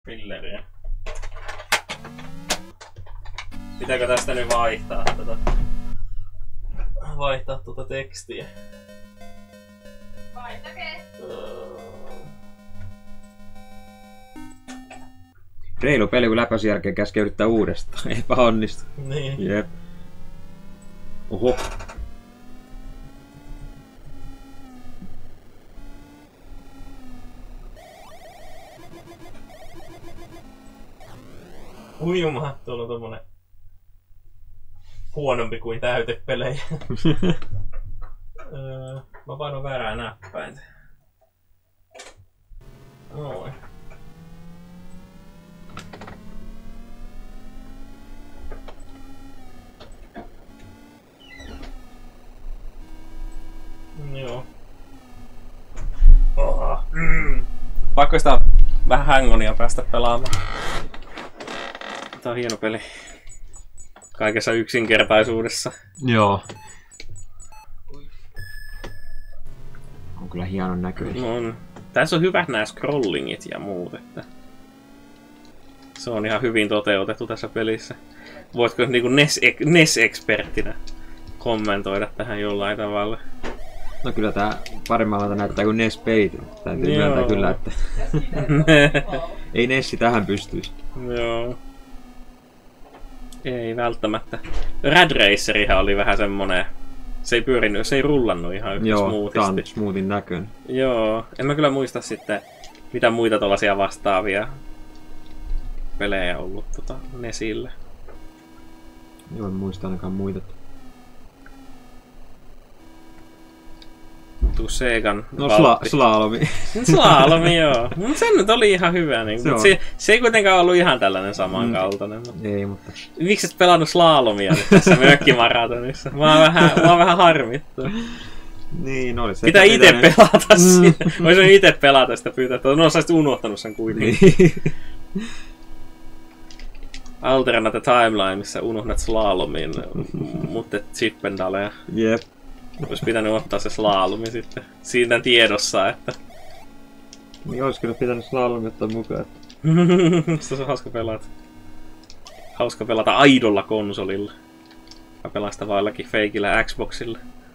Filleriä. Pitääkö tästä nyt vaihtaa tuota tekstiä? Vaihtakee. Reilu peli, kun läpäisin jälkeen käskee yrittää uudestaan. Eipä onnistu. Niin. Jep. Oho. Ujumahan, tuolla on tommonen huonompi kuin täytepelejä. Mä painan väärää näppäintä. Noin. Joo. Pakko sitä vähän hangonia päästä pelaamaan. Tää on hieno peli. Kaikessa yksinkertaisuudessa. Joo. On kyllä hienon näköinen. On. Tässä on hyvät nämä scrollingit ja muut, että se on ihan hyvin toteutettu tässä pelissä. Voitko niinku NES-eksperttinä kommentoida tähän jollain tavalla? No kyllä tää paremmalta näyttää kuin NES-pelit. Täytyy myöntää kyllä, että ei Nessi tähän pystyisi. Joo. Ei välttämättä. Rad Racerihan oli vähän semmonen. Se ei pyörinyt, se ei rullannut ihan yhtä smoothisti. Joo, tää on smoothin näköinen. Joo, en mä kyllä muista sitten mitä muita tollasia vastaavia pelejä ollut Nesillä. Joo, en muista ainakaan muita. Tuu Segan No slalomi. Slalomi, joo. Se nyt oli ihan hyvä, niin, mutta se ei kuitenkaan ollut ihan tällainen samankaltainen. Ei, mutta miksi et pelannut slalomia nyt tässä mökkimaratonissa? Mä oon vähän harmittu. Niin, oli se. Pitää ite pelata siinä. Voisin ite pelata sitä pyytää, että no saisit unohtanut sen kuitenkin. Niin. Alternate Timeline, missä unohdat slalomin, mutta et chippendaleja. Jep. Olisi pitänyt ottaa se slalomi sitten. Siinä tiedossa, että Niin olis kyllä pitänyt slalomi ottaa mukaan. se on hauska pelata. Hauska pelata aidolla konsolilla. Mä pelaan sitä vaillakin feikillä Xboxilla.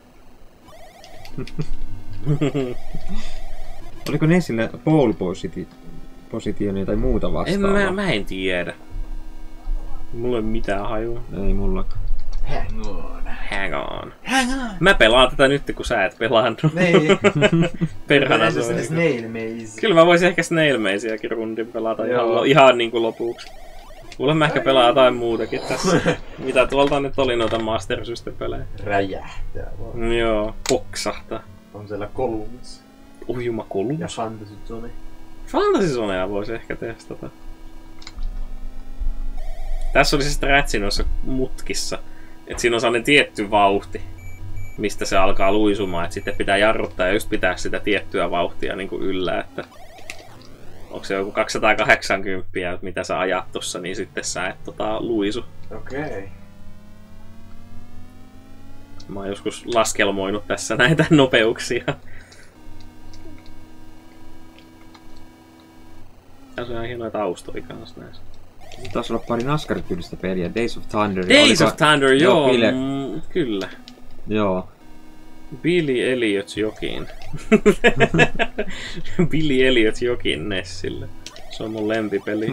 Oliko Nessillä pole positionia tai muuta vastaavaa? Mä en tiedä. Mulla ei ole mitään hajua. Ei mullakaan. Hang on. Hang on. Hang on. Mä pelaan tätä nyt, kun sä et pelannut. Niin. Perhana se on. Snail Maze. Kyllä mä voisin ehkä Snail Mazeäkin rundin pelata ihan niinku lopuksi. Kuule mä ehkä pelaa jotain muutakin tässä. Mitä tuolta nyt oli noita Master System-pelejä? Räjähtää vaan. Joo, poksahtaa. On siellä Columns. Ohjuma Columns. Ja Fantasy Zone. Fantasy Zonea voisi ehkä testata. Tässä oli se strätsi noissa mutkissa. Et siinä on sellainen tietty vauhti, mistä se alkaa luisumaan. Et sitten pitää jarruttaa ja just pitää sitä tiettyä vauhtia niin kuin yllä. Että onko se joku 280, mitä sä ajat tossa, niin sitten sä et luisu. Okei. Mä oon joskus laskelmoinut tässä näitä nopeuksia. Tässä on ihan hienoja taustoja kanssa näissä. Taisi olla pari NASCAR-tyylistä peliä. Days of Thunder. Days of Thunder, joo. Kyllä. Joo. Billy Elliot jokin. Billy Elliot jokin Nessille. Se on mun lempipeli.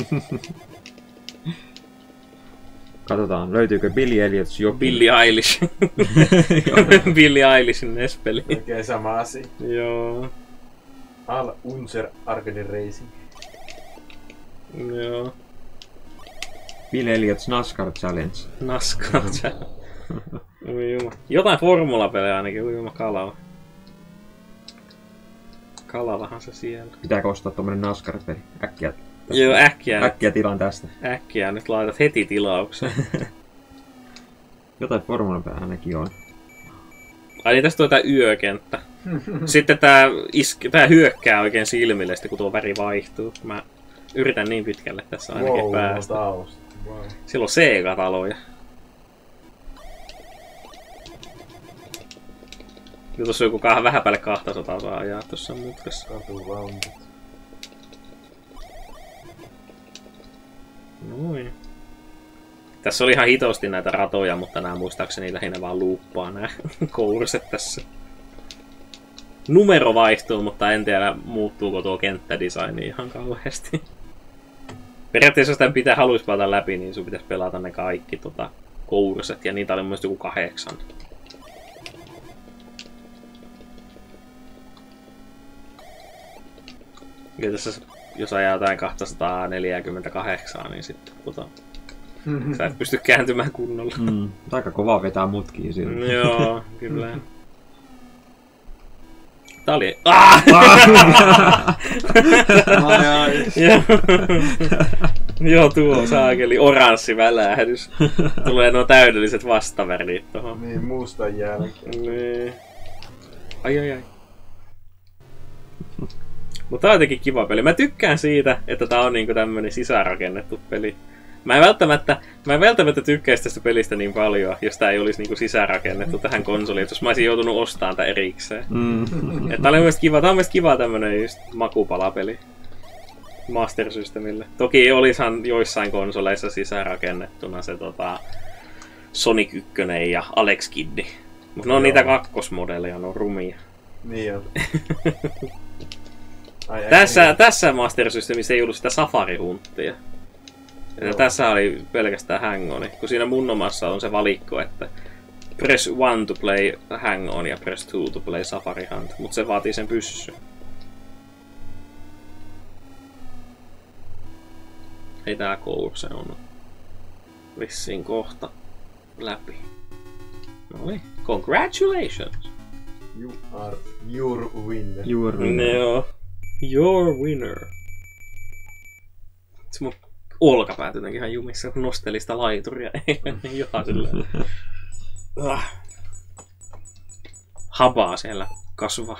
Katsotaan, löytyykö Billy Elliot jokin? Billie Eilish. Billie Eilishin NES-peli. Oikein sama asia. Joo. All Unser Arcade Racing. Joo. Billy Elliots NASCAR Challenge. NASCAR Challenge. Jotain formulapelejä ainakin, ujuma Kalava. Kalavahan se siellä. Pitääkö ostaa tommonen NASCAR-peli? Äkkiä. Joo, äkkiä. Äkkiä tilaan tästä. Äkkiä nyt laitat heti tilaukseen. Jotain formulapelejä ainakin on. Ai niin, tästä on tää yökenttä. Sitten tää hyökkää oikein silmille, kun tuo väri vaihtuu. Mä yritän niin pitkälle tässä ainakin päästä. Wow. Siellä on Sega-taloja. Ja tossa on joku vähän päälle 200 saa ajaa tossa mutkassa. Katuvaunut. Noin. Tässä oli ihan hitosti näitä ratoja, mutta nämä muistaakseni lähinnä vaan luuppaa nämä kourset tässä. Numero vaihtuu, mutta en tiedä muuttuuko tuo kenttädesigni ihan kauheasti. Periaatteessa jos tämän haluaisi pelata läpi, niin sun pitäisi pelata ne kaikki kourset, ja niitä oli myös joku 8. Ja tässä, jos ajaa jotain 248, niin sitten sä et pysty kääntymään kunnolla. Aika kovaa vetää mutkia siinä. Joo, kyllä. Tää oli... Joo, tuo on saakeli oranssi välähdys. Tulee nuo täydelliset vastavärit tohon. Niin, mustan jälkeen. Niin. Ai. Mutta tää on jotenkin kiva peli. Mä tykkään siitä, että tää on niinku tämmönen sisäänrakennettu peli. Mä en välttämättä tykkäisi tästä pelistä niin paljon, jos tää ei olisi niinku sisäänrakennettu tähän konsoliin, jos mä olisin joutunut ostamaan tää erikseen. Tää on myös kiva tämmönen just makupalapeli Master Systemille. Toki olisahan joissain konsoleissa sisäänrakennettuna se Sonic 1 ja Alex Kidd. Mut ne on niitä kakkosmodelleja, ne on rumia. Niin on. Tässä Master Systemissä ei ollut sitä Safari-hunttia. Tässä oli pelkästään hang-on, kun siinä mun omassa on se valikko, että press 1 to play hang-on ja press 2 to play Safari Hunt, mutta se vaatii sen pyssyn. Ei tää kourse on vissiin kohta läpi. No niin, congratulations! You are your winner. Your winner. Joo. Your winner. Se mun olkapäät jotenkin ihan jumissa, kun nosteli sitä laituria. Ihan silleen. Habaa siellä kasvaa.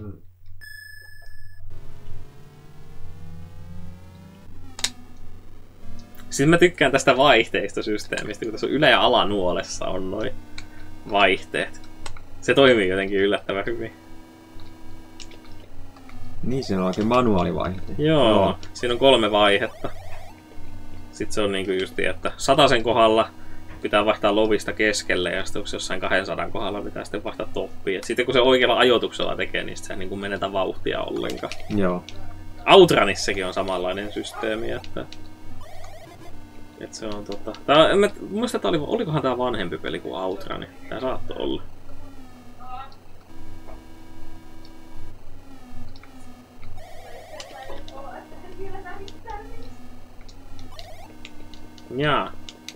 Siis mä tykkään tästä vaihteistosysteemistä, kun tässä on ylä- ja alanuolessa on noin vaihteet. Se toimii jotenkin yllättävän hyvin. Niin, siinä on oikein manuaalivaihe. Joo, siinä on 3 vaihetta. Sitten se on niinku justi, että 100 kohdalla pitää vaihtaa lovista keskelle ja sitten jossain 200 kohdalla pitää sitten vaihtaa toppiin. Et sitten kun se oikealla ajoituksella tekee, niin se ei niinku menetä vauhtia ollenkaan. Joo. Outranissakin on samanlainen systeemi, että se on mä muistan, että olikohan tää vanhempi peli kuin Outrun. Tää saattoi olla. Jaa.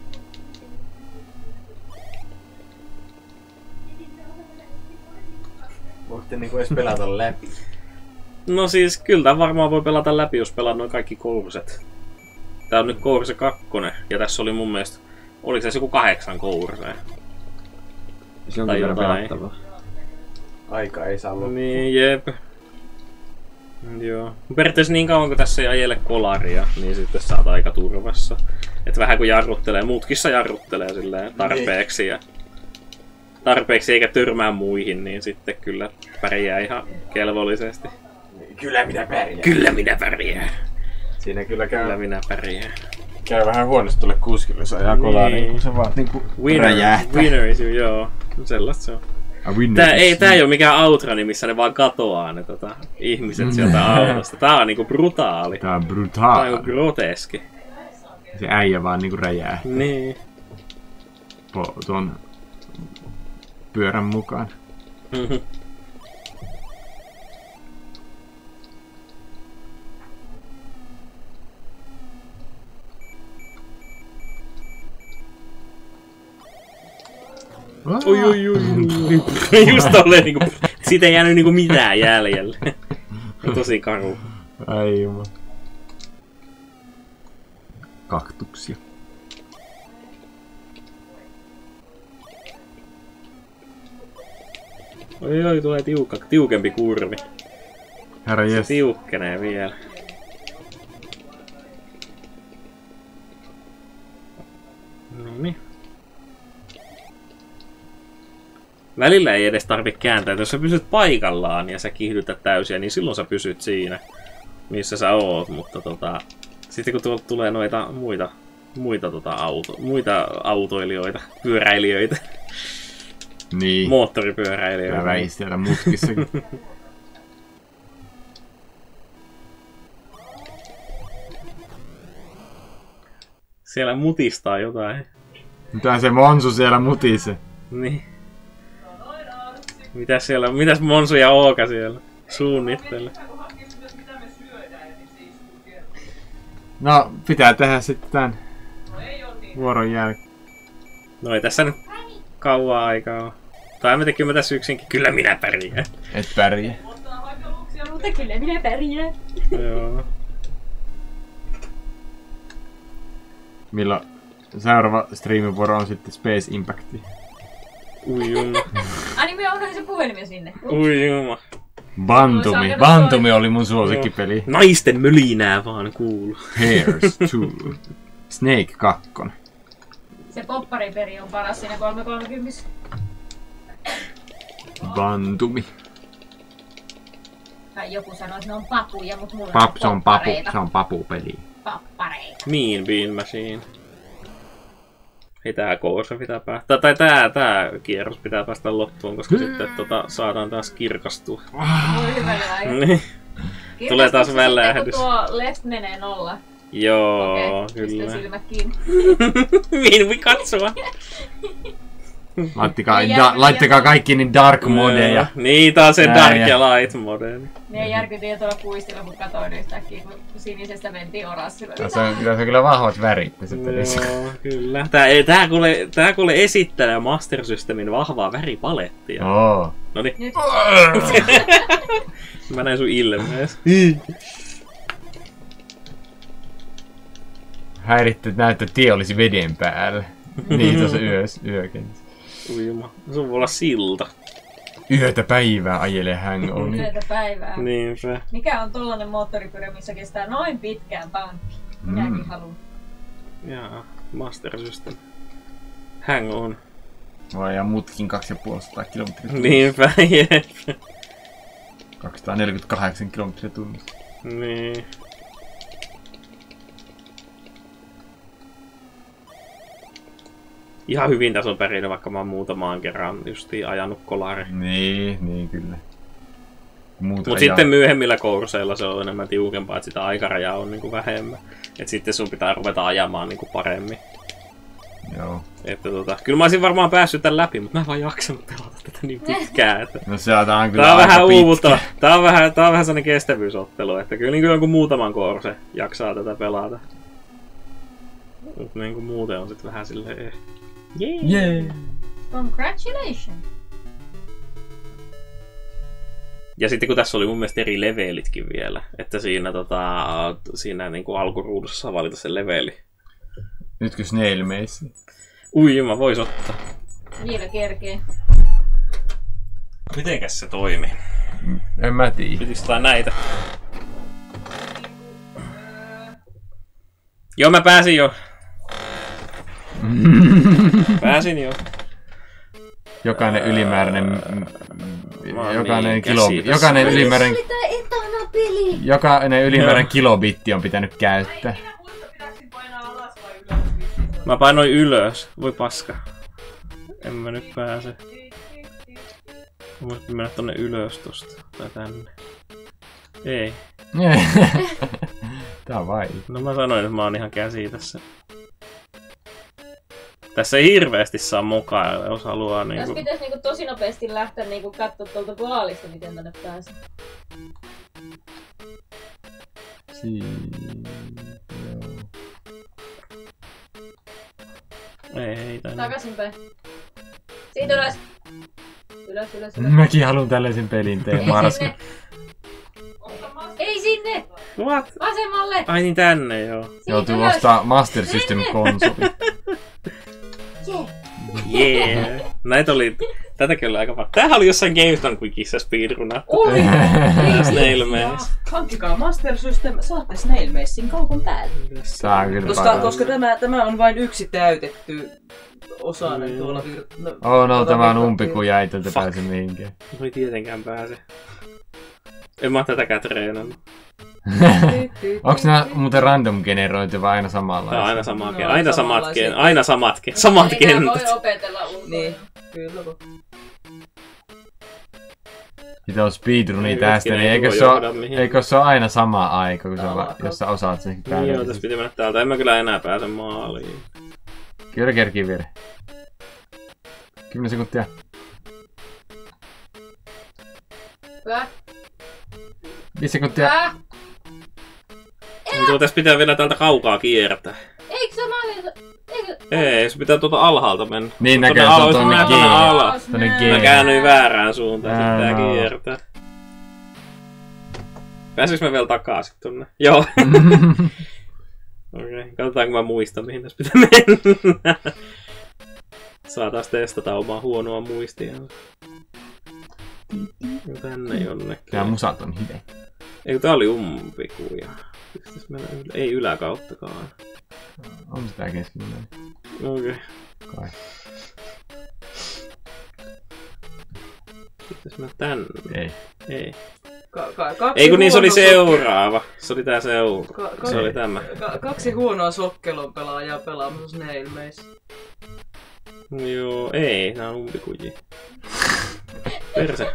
Voitte niinku edes pelata läpi. No siis kyllä tää varmaan voi pelata läpi, jos pelaa noin kaikki kourset. Tää on nyt kourse 2, ja tässä oli mun mielestä, oliko se joku 8 koursea? Se on kyllä pelattavaa. Aika ei saa loppua. Niin, jep. Joo. Periaatteessa niin kauan kun tässä ei ajele kolaria, niin sitten sä oot aika turvassa. Et vähän kun jarruttelee, mutkissa jarruttelee silleen tarpeeksi ja tarpeeksi eikä törmää muihin, niin sitten kyllä pärjää ihan kelvollisesti. Kyllä minä pärjään. Kyllä minä pärjään. Siinä kyllä käy. Kyllä minä pärjään. Käy vähän huonosti tuolle kuskille, jos ajaa kolariin, kun se vaan niinku räjähtää. Winner is you, joo. Sellaista se on. Tää ei oo mikään Outrun, missä ne vaan katoaa ne ihmiset sieltä autosta. Tää on niinku brutaali. Tää on brutaali. Tää on niinku groteski. Se äijä vaan niinku räjähtää. Niin. Tuon pyörän mukaan. Oi. Just tolleen niinku, siitä ei jäänyt niinku mitään jäljelle. Tosi karu. Ai jumala. Kaktuksia. Oi, tulee tiukempi kurvi. Herra jes. Se tiukkenee vielä. Noniin. Välillä ei edes tarvitse kääntää. Jos sä pysyt paikallaan ja sä kiihdytät täysiä, niin silloin sä pysyt siinä, missä sä oot. Mutta sitten kun tuolta tulee noita muita muita autoilijoita, pyöräilijöitä. Niin. Moottoripyöräilijöitä. Mä väis siellä mutkissakin. Siellä mutistaa jotain. Mitä se Monsu siellä mutisee? Niin. Mitäs Monsu ja Ooka siellä suunnittelee? No, pitää tehdä sitten tän vuoron jälkeen. No ei tässä nyt kauan aikaa ole. Tai mä tekin tässä yksinkin. Kyllä minä pärjään. Et pärjää. Mutta kyllä minä pärjään. Joo. Milloin seuraava striimivuoro on sitten Space Impact? Ui jumma. Ai niin, me unohdin sen puhelimen sinne. Ui jumma. Bantumi. Bantumi oli mun suosikkipeli. Naisten mölinää vaan kuuluu. Hairs 2. Snake 2. Se poppariperi on paras siinä 330. Bantumi. Tai joku sanoo, että ne on papuja, mutta mulla Se on papu. Se on papupeli. Pappareita. Mean Bean Machine. Ei tää koursa pitää päästä. Tai tää kierros pitää päästä loppuun, koska sitten saadaan taas kirkastua. Voi hyvänen aika. Niin. Tulee taas välähdys. Kun tuo left menee 0. Joo, okei, kyllä. pistä silmät kiinni. Mihin voi katsoa? Laittakaa kaikki niin dark modeja. Niin, tää on se dark ja light mode. Niin järkytin tuolla puistilla, kun katoin yhtäkkiä, kun sinisestä mentiin oranssille. Tässä on kyllä vahvat värit tässä pelissä. Joo, kyllä. Tää kuule esittelee Master Systemin vahvaa väripalettia. Oo. Noniin. Mä näin sun ilmees. Häiritti, että näyttää, että tie olisi veden päällä. Niin tuossa yökentässä. Ui juma. Sun voi olla silta. Yötä päivää ajelee Hang-On. Yötä päivää. Niin se. Mikä on tollanen moottoripyörä, missä kestää noin pitkään tankki? Minäkin haluan. Jaa, Master System. Hang on. Voi ajaa mutkin 250 kilometriä tunnissa. Niinpä, jep. 248 kilometriä tunnissa. Niin. Ihan hyvin tässä on perinnyt, vaikka mä oon muutamaan kerran justiin ajanut kolari. Niin kyllä. Mut sitten myöhemmillä kourseilla se on enemmän tiukempaa, että sitä aikarajaa on niinku vähemmän. Et sitten sun pitää ruveta ajamaan niinku paremmin. Joo. Että kyllä mä olisin varmaan päässyt tän läpi, mutta mä en vaan jaksanut pelata tätä niin pitkään. Että No se on kyllä tää on aika vähän pitkä. uuvuttava. Tää on vähän sellainen kestävyysottelu, että kyllä niin jonkun muutaman kourse jaksaa tätä pelata. Mut niinku muuten on sit vähän silleen... Yeah. Congratulations! Ja sitten kun tässä oli mun mielestä eri levelitkin vielä, että siinä niinku alkuruudussa saa valita sen leveli. Nytkö Snail Maze? Ui, mä vois ottaa. Vielä kerkee. Mitenkäs se toimii? En mä tiedä. Pitikö näitä? Joo, mä pääsin jo. Pääsin jo. Jokainen ylimääräinen... Jokainen ylimääräinen kilobitti on pitänyt käyttää. Mä painoin ylös. Voi paska. En mä nyt pääse. Mä voisin mennä tonne ylös tosta. Tai tänne. Ei. Tää on vaikea. No mä sanoin, että mä oon ihan käsi tässä. Tässä ei hirveästi saa mukaan, jos haluaa niinku... Tässä pitäis niinku tosi nopeasti lähteä niinku kattoo tuolta vaalista, miten tänne pääsee. Ei tänne. Takaisinpäin. Siitä ylös. Ylös. Mäkin haluan tällaisen pelin tehdä marska. Ei sinne! What? Vasemmalle! Ai niin tänne joo. Joutuu ostaa Master System -konsoli. Yeah. Näitä oli... Tätäkin oli aika paljon. Tämähän oli jossain Games Quickissa speedrunattu. Oli! Snail Maze. Hankkikaa Master System, saatte Snail Mazein kaupan päälle. Tää on kyllä Koska tämä on vain yksi täytetty osainen tuolla tämä on umpikuja, ei tältä pääse mihinkään. No ei tietenkään pääse. En mä tätäkään treenannut. Onks nää muuten random generoitu vai aina samanlaisia? Tää on aina samat Ei kentät. voi opetella ulkoa. Niin, kyllä. Sitä on speedruni tästä, niin eikö se ole aina sama aika, kun jos sä osaat sen päälle? Joo, tässä piti mennä täältä. En mä kyllä enää pääse maaliin. Kyllä kerkii vielä. 10 sekuntia. Hyvä. 5 sekuntia. Niin tässä pitää vielä täältä kaukaa kiertää. Eikö se maali... Ei, se pitää tuolta alhaalta mennä. Niin näkee, se on tuonne G. Mä käännyin väärään suuntaan, se pitää kiertää. Pääsinkö mä vielä takaisin tonne? Joo. Okei, katsotaan kun mä muistan mihin tässä pitää mennä. Saa taas testata omaa huonoa muistia. Tänne jonnekin. Tää musat on hive. Eikö tää oli umpikuja? Ei yläkauttakaan. On sitä keskellä. Okei. Kai. Pitäis mä tänne? Ei. Ei kun niin se oli seuraava. Se oli tää seuraava. Se oli tämä. 2 huonoa sokkelon pelaajaa pelaamassa Snail Maze. Joo, ei. Nää on umpikujia. Perse.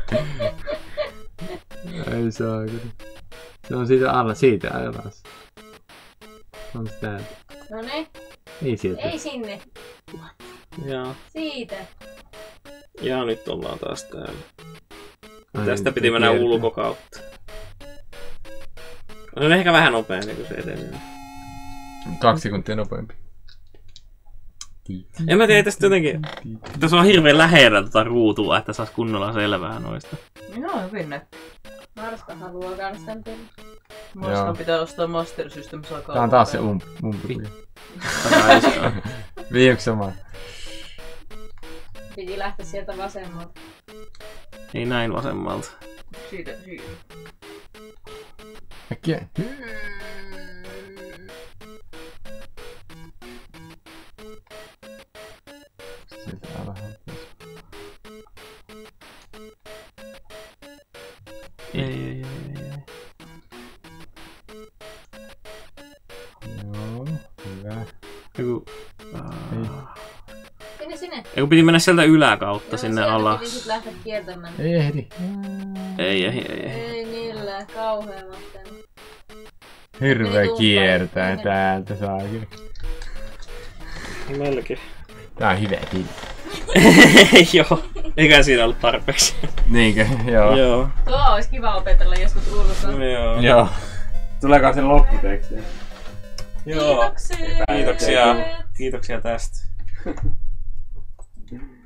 Ei saa kyllä. Se on siitä alla, siitä alas. On se täältä. Noniin. Ei sieltä. Ei sinne. Joo. Siitä. Ja nyt ollaan taas täällä. Ai, Tästä piti mennä ulkokautta. On ehkä vähän nopeampi kuin se edelleen. 2 sekuntia nopeampi. En mä tiedä tästä jotenkin. Tässä on hirveän lähellä tota ruutua, että saisi kunnolla selvää noista. Minä on hyvin nätti. Marska haluaa kans tän tehdä. Marska pitää ostaa Master System sakaa. Tää on taas se umpikuja. Viimeksi sama. Piti lähteä sieltä vasemmalta. Ei näin vasemmalta. Siitä. Äkkiä. Sieltä alhaalta. Ei. Joo, hyvä. Sinne. Eiku piti mennä sieltä yläkautta sinne alas. Piti sit lähteä kiertämään. Ei ehdi. Ei millään, kauheammatten. Hirveä kiertää täältä saakin. Melkein. Tää on hyvä pili. Joo. Eikä siinä ollut tarpeeksi. Niinkö? Joo. Joo. Tuo olisi kiva opetella joskus ulkoa. Joo. Tuleekaan sen lopputeksti? Joo. Kiitoksia. Kiitoksia tästä.